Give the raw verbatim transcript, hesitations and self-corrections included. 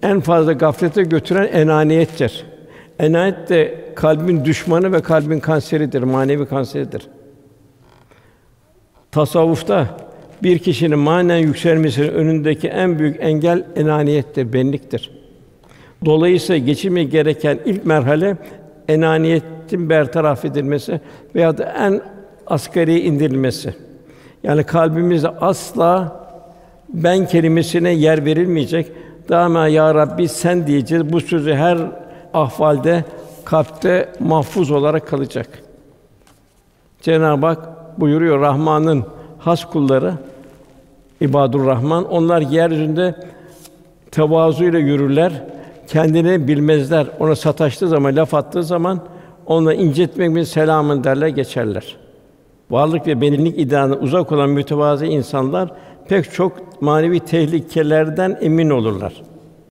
en fazla gaflete götüren enaniyettir. Enaniyet de kalbin düşmanı ve kalbin kanseridir, manevi kanseridir. Tasavvufta bir kişinin manen yükselmesinin önündeki en büyük engel enaniyettir, benliktir. Dolayısıyla geçilmeye gereken ilk merhale enaniyetin bertaraf edilmesi veya da en asgariye indirilmesi. Yani kalbimizde asla ben kelimesine yer verilmeyecek. Daima ya Rabbi sen diyeceğiz. Bu sözü her ahvalde kalpte mahfuz olarak kalacak. Cenab-ı Hak buyuruyor, Rahman'ın has kulları İbadur Rahman, onlar yeryüzünde tevazuyla yürürler, kendini bilmezler. Ona sataştığı zaman, laf attığı zaman onu incitmek için selamın derler, geçerler. Varlık ve benlik idealına uzak olan mütevazı insanlar pek çok manevi tehlikelerden emin olurlar.